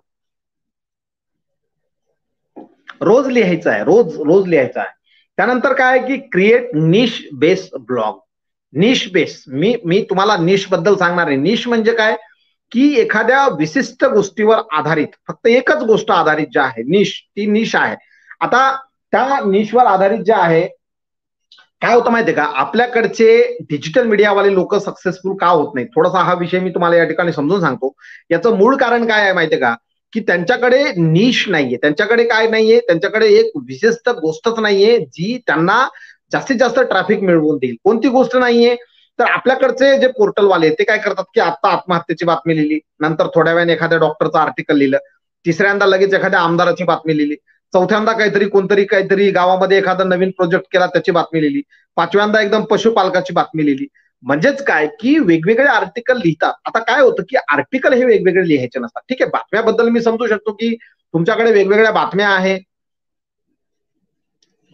रोज लिहायचं आहे, रोज रोज लिहायचं आहे. त्यानंतर काय की create niche base blog. Niche base, मी तुम्हाला निश बद्दल सांगणार आहे. निश म्हणजे काय की एखाद्या विशिष्ट गोष्टीवर आधारित, फक्त एकच गोष्ट आधारित जे आहे निश, ती निश आहे. आता त्या निशवर आधारित जे आहे, काय होतं माहितीये का, आपल्याकडचे डिजिटल मीडियावाले लोक सक्सेसफुल का होत नाही, थोडासा हा विषय मी तुम्हाला या ठिकाणी समजून सांगतो. याचं मूळ कारण काय आहे माहितीये का, की त्यांच्याकडे निश नाहीये. त्यांच्याकडे काय नाहीये, त्यांच्याकडे एक विशिष्ट गोष्टच नाहीये जी त्यांना जास्तीत जास्त ट्रॅफिक मिळवून देईल. कोणती गोष्ट नाहीये, तर आपल्याकडचे जे पोर्टलवाले ते काय करतात की आता आत्महत्येची बातमी लिहिली, नंतर थोड्या वेळाने एखाद्या डॉक्टरचं आर्टिकल लिहिलं, तिसऱ्यांदा लगेच एखाद्या आमदाराची बातमी लिहिली, चौथ्यांदा काहीतरी काहीतरी गावामध्ये एखादा नवीन प्रोजेक्ट केला त्याची बातमी लिहिली, पाचव्यांदा एकदम पशुपालकाची बातमी लिहिली. म्हणजेच काय की वेगवेगळे आर्टिकल लिहितात. आता काय होतं की आर्टिकल हे वेगवेगळे लिहायचे नसतात. ठीक आहे, बातम्याबद्दल मी समजू शकतो की तुमच्याकडे वेगवेगळ्या बातम्या आहे,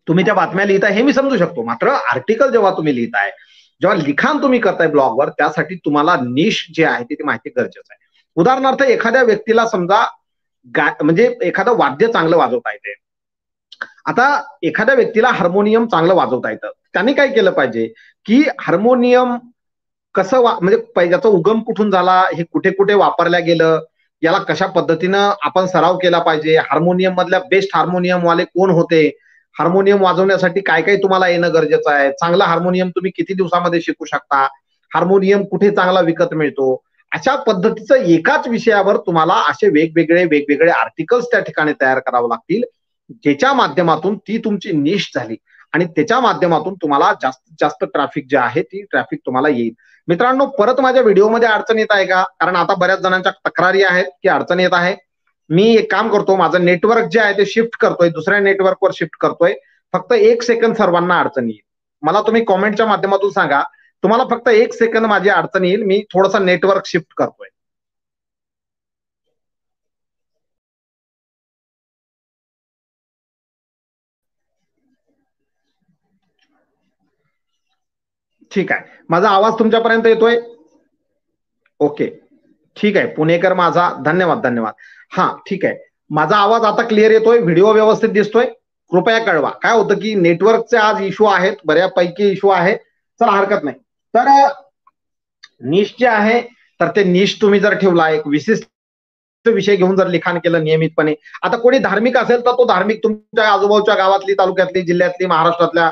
तुम्ही त्या बातम्या लिहिताय हे मी समजू शकतो, मात्र आर्टिकल जेव्हा तुम्ही लिहिताय, जेव्हा लिखाण तुम्ही करताय ब्लॉगवर, त्यासाठी तुम्हाला निश जे आहे ती माहिती गरजेचं आहे. उदाहरणार्थ एखाद्या व्यक्तीला समजा म्हणजे एखादं वाद्य चांगलं वाजवता येते. आता एखाद्या व्यक्तीला हार्मोनियम चांगलं वाजवता येतं, त्यांनी काय केलं पाहिजे की हार्मोनियम कसं म्हणजे याचा उगम कुठून झाला, हे कुठे कुठे वापरल्या गेलं, याला कशा पद्धतीनं आपण सराव केला पाहिजे, हार्मोनियम मधल्या बेस्ट हार्मोनियम वाले कोण होते, हार्मोनियम वाजवण्यासाठी काय काय तुम्हाला येणं गरजेचं आहे, चांगला हार्मोनियम तुम्ही किती दिवसामध्ये शिकू शकता, हार्मोनियम कुठे चांगला विकत मिळतो, अशा पद्धतीचं एकाच विषयावर तुम्हाला असे वेगवेगळे आर्टिकल्स त्या ठिकाणी तयार करावं लागतील, ज्याच्या माध्यमातून ती तुमची निश झाली आणि त्याच्या माध्यमातून तुम्हाला जास्तीत जास्त ट्रॅफिक जे आहे ती ट्रॅफिक तुम्हाला येईल. मित्रांनो, परत माझ्या व्हिडिओमध्ये अडचण येत आहे का? कारण आता बऱ्याच जणांच्या तक्रारी आहेत की अडचण येत आहे. मी एक काम करतो, माझं नेटवर्क जे आहे ते शिफ्ट करतोय, दुसऱ्या नेटवर्कवर शिफ्ट करतोय. फक्त 1 सेकंद सर्वांना अडचण येईल. मला तुम्ही कॉमेंटच्या माध्यमातून सांगा, तुम्हाला फक्त 1 सेकंद माझी अडचण येईल, मी थोडंसं नेटवर्क शिफ्ट करतोय. ठीक आहे, माझा आवाज तुमच्यापर्यंत येतोय? ओके, ठीक आहे. पुणेकर माझा, धन्यवाद धन्यवाद. हा ठीक आहे, माझा आवाज आता क्लिअर येतोय, व्हिडिओ व्यवस्थित दिसतोय? कृपया कळवा. काय होतं की नेटवर्कचे आज इश्यू आहेत, बऱ्यापैकी इश्यू आहे. चला हरकत नाही. तर निश जे आहे, तर ते निश तुम्ही जर ठेवला, एक विशिष्ट विषय घेऊन जर लिखाण केलं नियमितपणे, आता कोणी धार्मिक असेल तर तो धार्मिक तुमच्या आजूबाजूच्या गावातली, तालुक्यातली, जिल्ह्यातली, महाराष्ट्रातल्या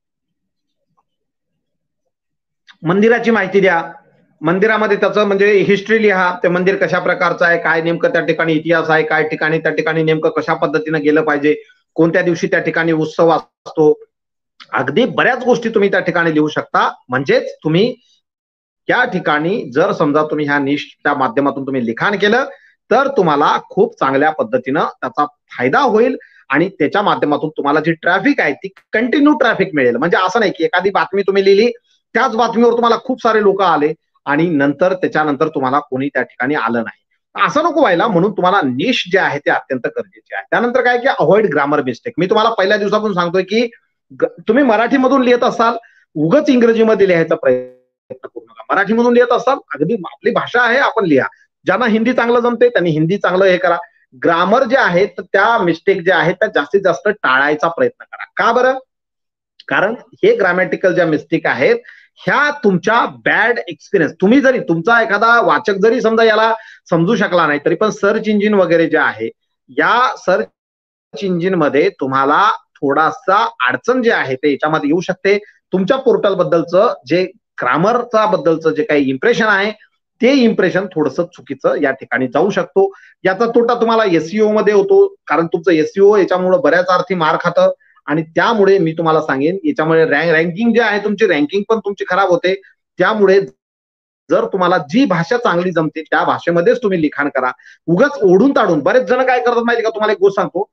मंदिराची माहिती द्या. मंदिरामध्ये त्याचं म्हणजे हिस्ट्री लिहा, ते मंदिर कशा प्रकारचं आहे, काय नेमकं त्या ठिकाणी इतिहास आहे, काय ठिकाणी त्या ठिकाणी नेमकं कशा पद्धतीनं गेलं पाहिजे, कोणत्या दिवशी त्या ठिकाणी उत्सव असतो, अगदी बऱ्याच गोष्टी तुम्ही त्या ठिकाणी लिहू शकता. म्हणजेच तुम्ही त्या ठिकाणी जर समजा तुम्ही ह्या निशच्या माध्यमातून तुम्ही लिखाण केलं तर तुम्हाला खूप चांगल्या पद्धतीनं त्याचा फायदा होईल आणि त्याच्या माध्यमातून तुम्हाला जी ट्रॅफिक आहे ती कंटिन्यू ट्रॅफिक मिळेल. म्हणजे असं नाही की एखादी बातमी तुम्ही लिहिली, त्याच बातमीवर तुम्हाला खूप सारे लोक आले आणि नंतर त्याच्यानंतर तुम्हाला कोणी त्या ठिकाणी आलं नाही, असं नको व्हायला. म्हणून तुम्हाला निश जे आहे ते अत्यंत गरजेचे आहे. त्यानंतर काय की अवॉइड ग्रामर मिस्टेक. मी तुम्हाला पहिल्या दिवसापासून सांगतोय की तुम्ही मराठीमधून लिहित असाल, उगच इंग्रजीमध्ये लिहायचा प्रयत्न करू नका. मराठीमधून लिहित असाल, अगदी आपली भाषा आहे, आपण लिहा. ज्यांना हिंदी चांगलं जमते त्यांनी हिंदी चांगलं हे करा. ग्रामर जे आहे तर त्या मिस्टेक ज्या आहेत त्या जास्तीत जास्त टाळायचा प्रयत्न करा. का बरं? कारण हे ग्रामॅटिकल ज्या मिस्टेक आहेत ह्या तुमच्या बॅड एक्सपिरियन्स, तुम्ही जरी तुमचा एखादा वाचक जरी समजा याला समजू शकला नाही, तरी पण सर्च इंजिन वगैरे जे आहे, या सर्च इंजिन मध्ये तुम्हाला थोडासा अडचण जे आहे ते याच्यामध्ये येऊ शकते. तुमच्या पोर्टल बद्दलचं जे ग्रामरचा बद्दलचं जे काही इम्प्रेशन आहे ते इम्प्रेशन थोडंसं चुकीचं या ठिकाणी जाऊ शकतो. याचा तोटा तुम्हाला एसईओ मध्ये होतो, कारण तुमचं एसईओ याच्यामुळे बऱ्याच अर्थी मार खातं आणि त्यामुळे मी तुम्हाला सांगेन याच्यामुळे रँकिंग जे आहे तुमची रँकिंग पण तुमची खराब होते. त्यामुळे जर तुम्हाला जी भाषा चांगली जमते त्या भाषेमध्येच तुम्ही लिखाण करा. उगाच ओढून ताडून, बरेच जण काय करतात माहिती का, तुम्हाला एक गोष्ट सांगतो,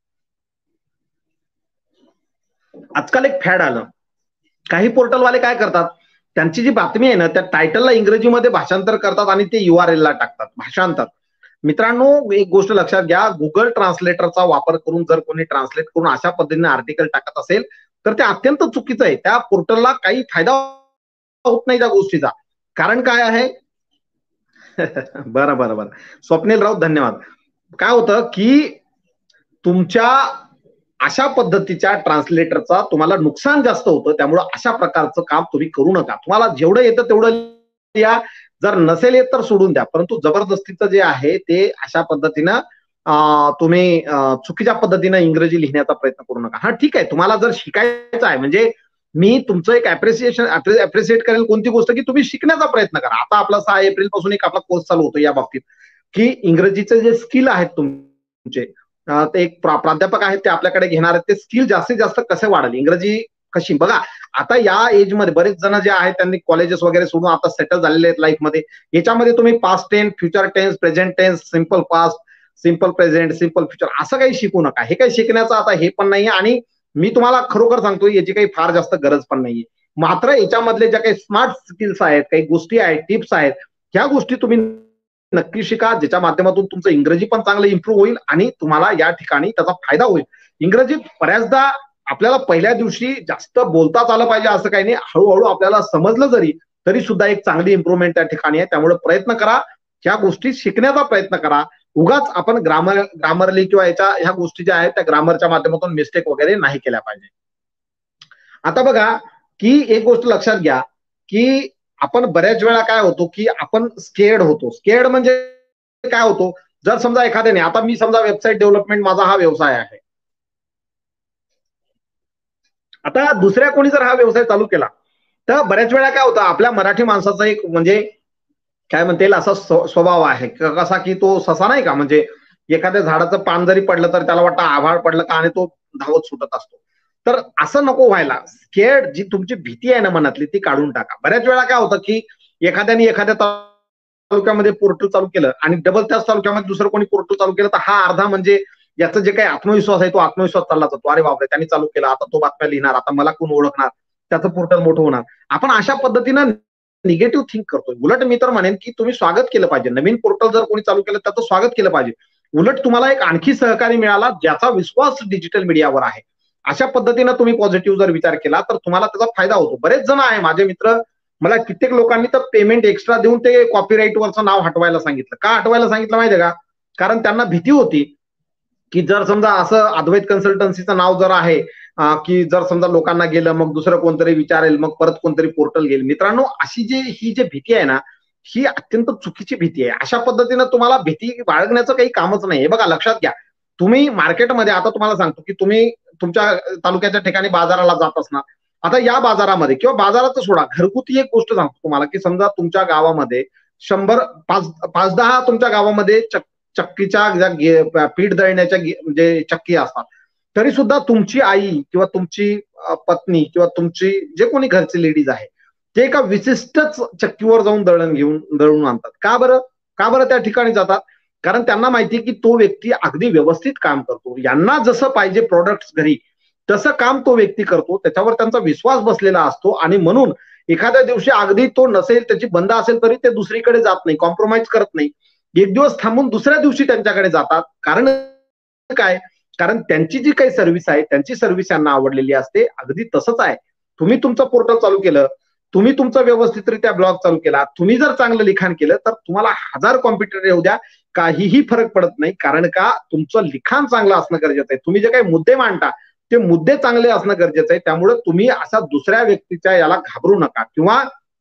आजकाल एक फॅड आलं, काही पोर्टलवाले काय करतात, त्यांची जी बातमी आहे ना त्या टायटलला इंग्रजीमध्ये भाषांतर करतात आणि ते URL ला टाकतात, भाषांतर. मित्रांनो, एक गोष्ट लक्षात घ्या, गुगल ट्रान्सलेटरचा वापर करून जर कोणी ट्रान्सलेट करून अशा पद्धतीने आर्टिकल टाकत असेल तर ते अत्यंत चुकीचं आहे. त्या पोर्टलला काही फायदा होत नाही त्या गोष्टीचा. कारण काय आहे बरं बरं बरं, स्वप्नील राऊत धन्यवाद. काय होतं की तुमच्या अशा पद्धतीच्या ट्रान्सलेटरचा तुम्हाला नुकसान जास्त होतं, त्यामुळे अशा प्रकारचं काम तुम्ही करू नका. तुम्हाला जेवढं येतं तेवढं लिहा, जर नसेल येत तर सोडून द्या, परंतु जबरदस्तीचं जे आहे ते अशा पद्धतीनं तुम्ही चुकीच्या पद्धतीनं इंग्रजी लिहिण्याचा प्रयत्न करू नका. हा ठीक आहे, तुम्हाला जर शिकायचं आहे, म्हणजे मी तुमचं एक अप्रिशिएट करेल कोणती गोष्ट की तुम्ही शिकण्याचा प्रयत्न करा. आता आपला 6 एप्रिल पासून एक आपला कोर्स चालू होतो या बाबतीत की इंग्रजीचे जे स्किल आहेत तुमचे, ते एक प्राध्यापक आहेत ते आपल्याकडे घेणार आहेत, ते स्किल जास्तीत जास्त कसे वाढेल, इंग्रजी कशी. बघा आता या एज मध्ये बरेच जण जे आहेत त्यांनी कॉलेजेस वगैरे सोडून आता सेटल झालेले आहेत लाईफ मध्ये. याच्यामध्ये तुम्ही past tense, future tense, present tense, simple past, simple present, simple future असं काही शिकू नका. हे काही शिकण्याचं आता हे पण नाहीये आणि मी तुम्हाला खरोखर सांगतो याची काही फार जास्त गरज पण नाहीये. मात्र याच्यामधले ज्या काही स्मार्ट स्किल्स आहेत, काही गोष्टी आहेत, टिप्स आहेत, ह्या गोष्टी तुम्ही नक्की शिका, ज्याच्या माध्यमातून तुमचं इंग्रजी पण चांगलं इम्प्रूव्ह होईल आणि तुम्हाला या ठिकाणी त्याचा फायदा होईल. इंग्रजीत बऱ्याचदा आपल्याला पहिल्या दिवशी जास्त बोलताच आलं पाहिजे असं काही नाही, हळूहळू आपल्याला समजलं जरी तरी सुद्धा एक चांगली इम्प्रूव्हमेंट त्या ठिकाणी आहे. त्यामुळे प्रयत्न करा, ह्या गोष्टी शिकण्याचा प्रयत्न करा. उगाच आपण ग्रामरली किंवा ह्या गोष्टी ज्या आहेत त्या ग्रामरच्या माध्यमातून मिस्टेक वगैरे नाही केल्या पाहिजे. आता बघा की एक गोष्ट लक्षात घ्या की आपण बऱ्याच वेळा काय होतो की आपण स्केर्ड होतो. स्केर्ड म्हणजे काय होतो, जर समजा एखाद्याने, आता मी समजा वेबसाईट डेव्हलपमेंट माझा हा व्यवसाय आहे, आता दुसऱ्या कोणी जर हा व्यवसाय चालू केला तर बऱ्याच वेळा काय होतं, आपल्या मराठी माणसाचा एक म्हणजे काय म्हणता येईल असा स्वभाव आहे कसा की तो ससा नाही का, म्हणजे एखाद्या झाडाचं पान जरी पडलं तर त्याला वाटतं आभाळ पडलं का आणि तो धावत सुटत असतो. तर असं नको व्हायला. स्केर्ड जी तुमची भीती आहे ना मनातली ती काढून टाका. बऱ्याच वेळा काय होतं की एखाद्याने एखाद्या तालुक्यामध्ये पोर्टल चालू केलं आणि डबल त्याच तालुक्यामध्ये दुसरं कोणी पोर्टल चालू केलं तर हा अर्धा म्हणजे याचा जे काही आत्मविश्वास आहे तो आत्मविश्वास चालला जातो. अरे बापरे, त्यांनी चालू केला, आता तो बातम्या लिहिणार, आता मला कोण ओळखणार, त्याचं पोर्टल मोठं होणार. आपण अशा पद्धतीनं निगेटिव्ह थिंक करतोय. उलट मी तर म्हणेन की तुम्ही स्वागत केलं पाहिजे. नवीन पोर्टल जर कोणी चालू केलं त्याचं स्वागत केलं पाहिजे. उलट तुम्हाला एक आणखी सहकारी मिळाला ज्याचा विश्वास डिजिटल मीडियावर आहे. अशा पद्धतीनं तुम्ही पॉझिटिव्ह जर विचार केला तर तुम्हाला त्याचा फायदा होतो. बरेच जण आहे माझे मित्र, मला कित्येक लोकांनी तर पेमेंट एक्स्ट्रा देऊन ते कॉपीराईट वरचं नाव हटवायला सांगितलं. का हटवायला सांगितलं माहितीये का, कारण त्यांना भीती होती की जर समजा असं अद्वैत कन्सल्टन्सीचं नाव जर आहे की जर समजा लोकांना गेलं मग दुसरं कोणतरी विचारेल, मग परत कोणतरी पोर्टल घेईल. मित्रांनो, अशी ही जी भीती आहे ना ही अत्यंत चुकीची भीती आहे. अशा पद्धतीनं तुम्हाला भीती बाळगण्याचं काही कामच नाही. हे बघा लक्षात घ्या, तुम्ही मार्केटमध्ये, आता तुम्हाला सांगतो की तुम्ही तुमच्या तालुक्याच्या ठिकाणी बाजाराला जात असणार. आता या बाजारामध्ये किंवा बाजाराचं सोडा, घरगुती एक गोष्ट सांगतो तुम्हाला की समजा तुमच्या गावामध्ये 100-5-10 तुमच्या गावामध्ये चक्कीच्या पीठ दळण्याच्या म्हणजे चक्की असतात, तरी सुद्धा तुमची आई किंवा तुमची पत्नी किंवा तुमची जे कोणी घरची लेडीज आहे ते एका विशिष्टच चक्कीवर जाऊन दळून आणतात. का बरं त्या ठिकाणी जातात? कारण त्यांना माहिती की तो व्यक्ती अगदी व्यवस्थित काम करतो. यांना जसं पाहिजे प्रोडक्ट घरी तसं काम तो व्यक्ती करतो. त्याच्यावर त्यांचा विश्वास बसलेला असतो आणि म्हणून एखाद्या दिवशी अगदी तो नसेल, त्याची बंद असेल तरी ते दुसरीकडे जात नाही, कॉम्प्रोमाइज करत नाही. एक दिवस थांबून दुसऱ्या दिवशी त्यांच्याकडे जातात. कारण काय, कारण त्यांची जी काही सर्व्हिस आहे त्यांची सर्व्हिस यांना आवडलेली असते. अगदी तसंच आहे. तुम्ही तुमचं पोर्टल चालू केलं, तुम्ही तुमचा व्यवस्थितरित्या ब्लॉग चालू केला, तुम्ही जर चांगलं लिखाण केलं तर तुम्हाला 1000 कॉम्प्युटर येऊ द्या, काहीही फरक पडत नाही. कारण का, तुमचं लिखाण चांगलं असणं गरजेचं आहे. तुम्ही जे काही मुद्दे मांडता ते मुद्दे चांगले असणं गरजेचं आहे. त्यामुळे तुम्ही असा दुसऱ्या व्यक्तीच्या याला घाबरू नका. किंवा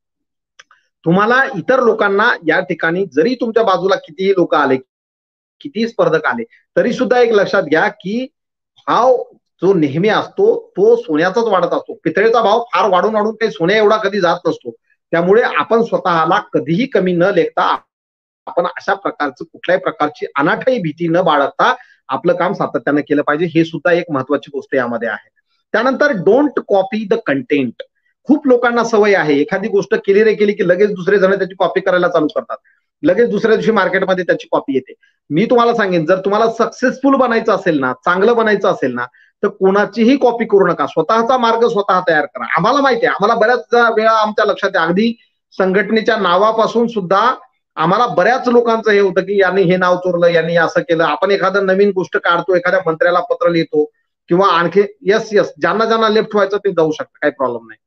तुम्हाला इतर लोकांना या ठिकाणी जरी तुमच्या बाजूला कितीही लोक आले, कितीही स्पर्धक आले, तरी सुद्धा एक लक्षात घ्या की भाव जो नेहमी असतो तो सोन्याचाच वाढत असतो. पितळेचा भाव फार वाढून वाढून काही सोन्या एवढा कधी जात नसतो. त्यामुळे आपण स्वतःला कधीही कमी न लेखता आपण अशा प्रकारचं कुठल्याही प्रकारची अनाठाई भीती न बाळगता आपलं काम सातत्यानं केलं पाहिजे. हे सुद्धा एक महत्वाची गोष्ट यामध्ये आहे. त्यानंतर डोंट कॉपी द कंटेंट. खूप लोकांना सवय आहे, एखादी गोष्ट केली की लगेच दुसरे जण त्याची कॉपी करायला चालू करतात, लगेच दुसऱ्या दिवशी मार्केटमध्ये त्याची कॉपी येते. मी तुम्हाला सांगेन, जर तुम्हाला सक्सेसफुल बनायचं असेल ना, चांगलं बनायचं असेल ना, तर कोणाचीही कॉपी करू नका. स्वतःचा मार्ग स्वतः तयार करा. आम्हाला माहिती आहे, आम्हाला बऱ्याच वेळा आमच्या लक्षात आहे, अगदी संघटनेच्या नावापासून सुद्धा आम्हाला बऱ्याच लोकांचं हे होतं की यांनी हे नाव चोरलं, यांनी असं केलं. आपण एखादं नवीन गोष्ट काढतो, एखाद्या मंत्र्याला पत्र लिहितो किंवा आणखी यस ज्यांना लेफ्ट व्हायचं ते जाऊ शकतं, काही प्रॉब्लेम नाही.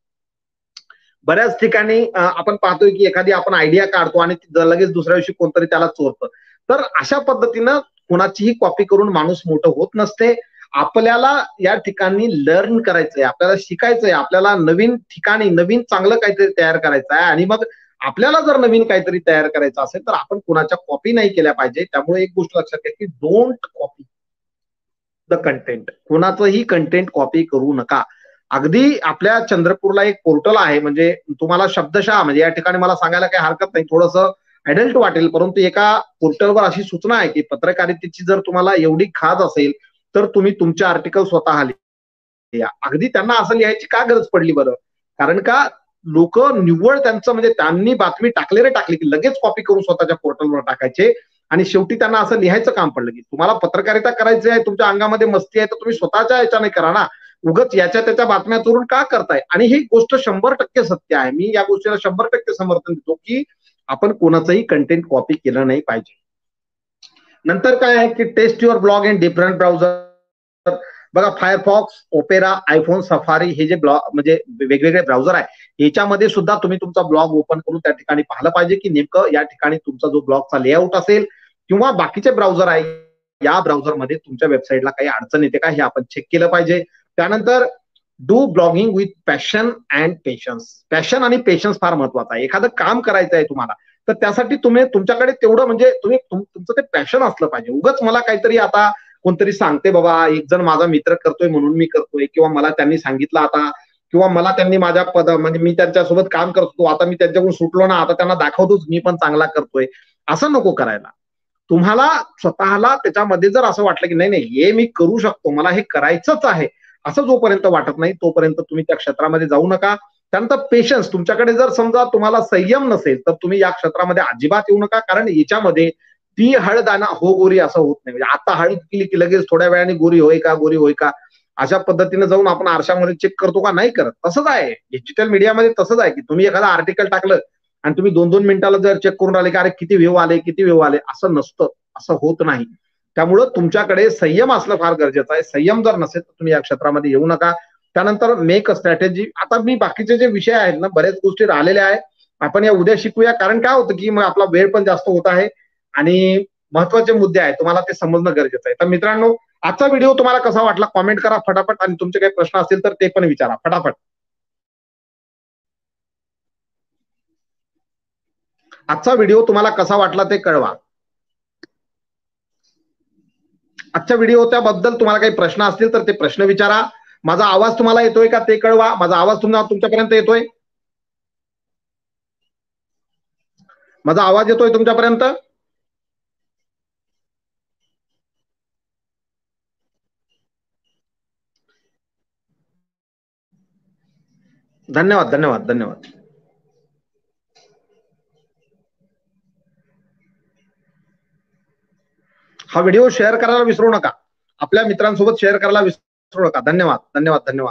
बऱ्याच ठिकाणी आपण पाहतोय की एखादी आपण आयडिया काढतो आणि लगेच दुसऱ्या दिवशी कोणतरी त्याला चोरतं. तर अशा पद्धतीनं कोणाचीही कॉपी करून माणूस मोठं होत नसते. आपल्याला या ठिकाणी लर्न करायचंय, आपल्याला शिकायचंय, आपल्याला नवीन ठिकाणी नवीन चांगलं काहीतरी तयार करायचं आहे. आणि मग आपल्याला जर नवीन काहीतरी तयार करायचं असेल तर आपण कुणाच्या कॉपी नाही केल्या पाहिजे. त्यामुळे एक गोष्ट लक्षात घ्या की डोंट कॉपी द कंटेंट. कोणाचंही कंटेंट कॉपी करू नका. अगदी आपल्या चंद्रपूरला एक पोर्टल आहे, म्हणजे तुम्हाला शब्दशः म्हणजे या ठिकाणी मला सांगायला काही हरकत नाही, थोडंसं ऍडल्ट वाटेल, परंतु एका पोर्टलवर अशी सूचना आहे की पत्रकारितेची जर तुम्हाला एवढी खाज असेल तर तुम्ही तुमचे आर्टिकल स्वतः लिहा. अगदी त्यांना असं लिहायची का गरज पडली बरं? कारण का लोक निव्वळ त्यांचं म्हणजे त्यांनी बातमी टाकली की लगेच कॉपी करून स्वतःच्या पोर्टलवर टाकायचे आणि शेवटी त्यांना असं लिहायचं काम पडलं की तुम्हाला पत्रकारिता करायची आहे, तुमच्या अंगामध्ये मस्ती आहे, तर तुम्ही स्वतःच्या याच्याने करा ना. उगच याच्या त्याच्या बातम्या चोरून का करताय? आणि ही गोष्ट 100% सत्य आहे. मी या गोष्टीला 100% समर्थन देतो की आपण कोणाचंही कंटेंट कॉपी केलं नाही पाहिजे. नंतर काय आहे की test your blog in different browser. बघा फायरफॉक्स, ओपेरा, आयफोन, सफारी हे जे म्हणजे वेगवेगळे ब्राउझर आहे याच्यामध्ये सुद्धा तुम्ही तुमचा ब्लॉग ओपन करून त्या ठिकाणी पाहिलं पाहिजे की नेमकं या ठिकाणी तुमचा जो ब्लॉगचा लेआउट असेल किंवा बाकीचे ब्राउझर आहे या ब्राउझरमध्ये तुमच्या वेबसाईटला काही अडचण येते का हे आपण चेक केलं पाहिजे. त्यानंतर do blogging with passion and patience. Passion आणि पेशन्स फार महत्वाचा आहे. एखादं काम करायचं आहे तुम्हाला तर त्यासाठी तुम्ही तुमच्याकडे तेवढं म्हणजे तुम्ही तुमचं ते पॅशन असलं पाहिजे. उगाच मला काहीतरी आता कोणतरी सांगते बाबा एक जण माझा मित्र करतोय म्हणून मी करतोय किंवा मला त्यांनी सांगितलं आता किंवा मला त्यांनी माझ्या म्हणजे मी त्यांच्यासोबत काम करतो आता मी त्यांच्याकडून सुटलो ना आता त्यांना दाखवतोच मी पण चांगला करतोय असं नको करायला. तुम्हाला स्वतःला त्याच्यामध्ये जर असं वाटलं की नाही नाही हे मी करू शकतो मला हे करायचंच आहे असं जोपर्यंत वाटत नाही तोपर्यंत तुम्ही त्या क्षेत्रामध्ये जाऊ नका. त्यानंतर पेशन्स तुमच्याकडे जर समजा तुम्हाला संयम नसेल तर तुम्ही या क्षेत्रामध्ये अजिबात येऊ नका कारण याच्यामध्ये ती हळदाना हो गोरी असं होत नाही. म्हणजे आता हळद केली की लगेच थोड्या वेळाने गोरी होय का गोरी होय का अशा पद्धतीने जाऊन आपण आरशामध्ये चेक करतो का नाही करत. तसंच आहे डिजिटल मीडियामध्ये तसंच आहे की तुम्ही एखादं आर्टिकल टाकलं आणि तुम्ही 2-2 मिनिटाला जर चेक करून राहिले की अरे किती व्ह्यू आले असं नसतं असं होत नाही. त्यामुळं तुमच्याकडे संयम असणं फार गरजेचं आहे. संयम जर नसेल तर तुम्ही या क्षेत्रामध्ये येऊ नका. त्यानंतर मेक अ स्ट्रॅटेजी. आता मी बाकीचे जे विषय आहेत ना बऱ्याच गोष्टी राहिलेल्या आहेत आपण या उद्या शिकूया कारण काय होतं की मग आपला वेळ पण जास्त होत आहे आणि महत्वाचे मुद्दे आहेत तुम्हाला ते समजणं गरजेचं आहे. तर मित्रांनो आजचा व्हिडिओ तुम्हाला कसा वाटला कॉमेंट करा फटाफट आणि तुमचे काही प्रश्न असतील तर ते पण विचारा फटाफट. आजचा व्हिडिओ तुम्हाला कसा वाटला ते कळवा. आजच्या व्हिडिओ त्याबद्दल तुम्हाला काही प्रश्न असतील तर ते प्रश्न विचारा. माझा आवाज तुम्हाला येतोय का ते कळवा. माझा आवाज तुमच्यापर्यंत येतोय. माझा आवाज येतोय तुमच्यापर्यंत. धन्यवाद धन्यवाद धन्यवाद. हा व्हिडिओ शेअर करायला विसरू नका. आपल्या मित्रांसोबत शेअर करायला विसरू नका. धन्यवाद धन्यवाद धन्यवाद.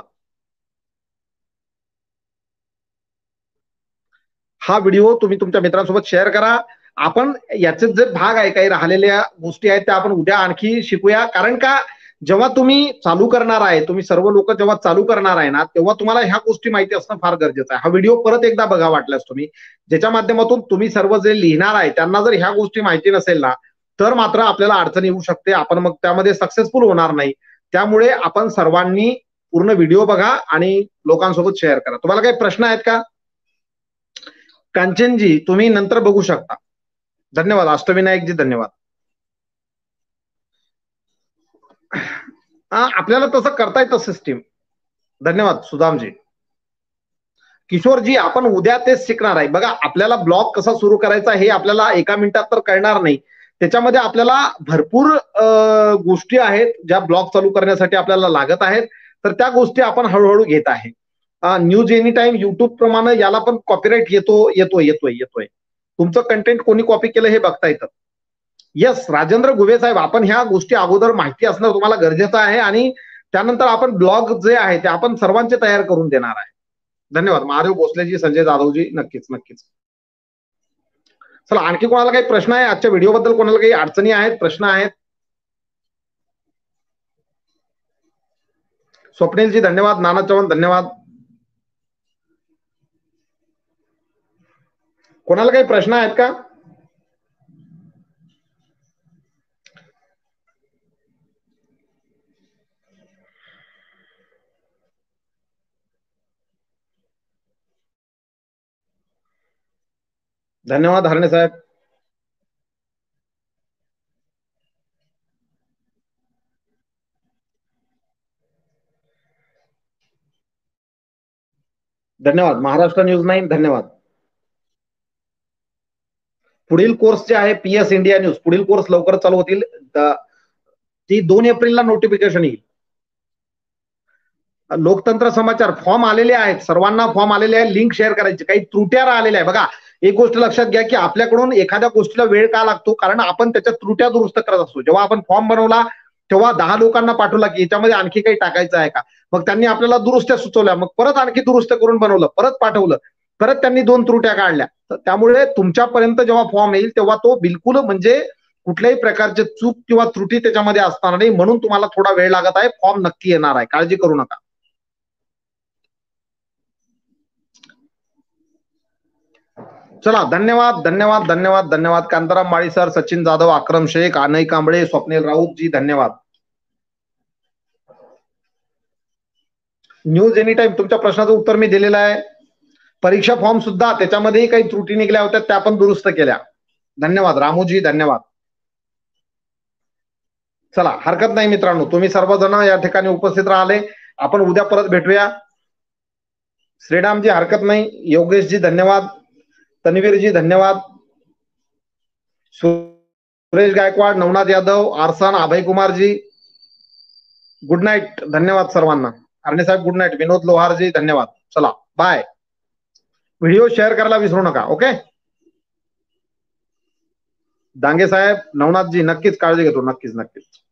हा व्हिडिओ तुम्ही तुमच्या मित्रांसोबत शेअर करा. आपण याचे जे भाग आहे काही राहिलेल्या गोष्टी आहेत त्या आपण उद्या आणखी शिकूया. कारण का जेव्हा तुम्ही चालू करणार आहे तुम्ही सर्व लोक जेव्हा चालू करणार आहे ना तेव्हा तुम्हाला ह्या गोष्टी माहिती असणं फार गरजेचं आहे. हा व्हिडिओ परत एकदा बघा वाटल्यास तुम्ही ज्याच्या माध्यमातून तुम्ही सर्व जे लिहिणार आहे त्यांना जर ह्या गोष्टी माहिती नसेल ना तर मात्र आपल्याला अडचण येऊ शकते. आपण मग त्यामध्ये सक्सेसफुल होणार नाही. त्यामुळे आपण सर्वांनी पूर्ण व्हिडिओ बघा आणि लोकांसोबत शेअर करा. तुम्हाला काही प्रश्न आहेत का. कांचनजी तुम्ही नंतर बघू शकता. धन्यवाद अष्टविनायकजी धन्यवाद. आपल्याला तसं करता येतं सिस्टीम. धन्यवाद सुदामजी. किशोरजी आपण उद्या तेच शिकणार आहे. बघा आपल्याला ब्लॉग कसा सुरू करायचा हे आपल्याला एका मिनिटात तर कळणार नाही. त्याच्यामध्ये आपल्याला भरपूर गोष्टी आहेत ज्या ब्लॉग चालू करण्यासाठी आपल्याला लागत आहेत. तर त्या गोष्टी आपण हळूहळू घेत आहे. न्यूज एनी टाइम युट्यूब प्रमाणे याला पण कॉपीराईट येतोय. तुमचं कंटेंट कोणी कॉपी केलं हे बघता येतं. येस राजेंद्र गुवे साहेब आपण ह्या गोष्टी अगोदर माहिती असणं तुम्हाला गरजेचं आहे आणि त्यानंतर आपण ब्लॉग जे आहे ते आपण सर्वांचे तयार करून देणार आहे. धन्यवाद महादेव भोसलेजी संजय जाधवजी नक्कीच नक्कीच. चला आणखी कोणाला काही प्रश्न आहे आजच्या व्हिडिओ बद्दल कोणाला काही अडचणी आहेत प्रश्न आहेत. स्वप्नीलजी धन्यवाद. नाना चव्हाण धन्यवाद. कोणाला काही प्रश्न आहेत का. धन्यवाद हरणे साहेब. धन्यवाद महाराष्ट्र न्यूज 9 धन्यवाद. पुढील कोर्स जे आहे PS इंडिया न्यूज पुढील कोर्स लवकर चालू होतील. ती 2 एप्रिलला नोटिफिकेशन येईल. लोकतंत्र समाचार फॉर्म आलेले आहेत सर्वांना फॉर्म आलेले आहे. लिंक शेअर करायची. काही त्रुट्या राहिलेल्या आहे. बघा एक गोष्ट लक्षात घ्या की आपल्याकडून एखाद्या गोष्टीला वेळ का लागतो कारण आपण त्याच्या त्रुट्या दुरुस्त करत असतो. जेव्हा आपण फॉर्म बनवला तेव्हा 10 लोकांना पाठवला की याच्यामध्ये आणखी काही टाकायचं आहे का. मग त्यांनी आपल्याला दुरुस्त्या सुचवल्या. मग परत आणखी दुरुस्त करून बनवलं परत पाठवलं परत त्यांनी 2 त्रुट्या काढल्या. तर त्यामुळे तुमच्यापर्यंत जेव्हा फॉर्म येईल तेव्हा तो बिलकुल म्हणजे कुठल्याही प्रकारचे चूक किंवा त्रुटी त्याच्यामध्ये असणार नाही, म्हणून तुम्हाला थोडा वेळ लागत आहे. फॉर्म नक्की येणार आहे, काळजी करू नका. चला, धन्यवाद धन्यवाद धन्यवाद धन्यवाद. कांताराम माळी सर, सचिन जाधव, अक्रम शेख, अनय कांबळे, स्वप्नील राऊत जी, धन्यवाद. न्यूज एनी टाइम, तुमच्या प्रश्नाचं उत्तर मी दिलेलं आहे. परीक्षा फॉर्म सुद्धा त्याच्यामध्येही काही त्रुटी निघल्या होत्या, त्या पण दुरुस्त केल्या. धन्यवाद रामूजी, धन्यवाद. चला, हरकत नाही मित्रांनो, तुम्ही सर्वजण या ठिकाणी उपस्थित राहिले. आपण उद्या परत भेटूया. श्रीरामजी हरकत नाही, योगेशजी धन्यवाद, तन्वीरजी धन्यवाद, सुरेश गायकवाड, नवनाथ यादव, आरसान, अभय कुमारजी गुड नाईट, धन्यवाद सर्वांना. अरणे साहेब गुड नाईट, विनोद लोहारजी धन्यवाद. चला बाय. व्हिडिओ शेअर करायला विसरू नका. ओके डांगे साहेब, नवनाथजी नक्कीच काळजी घेतो, नक्कीच नक्कीच.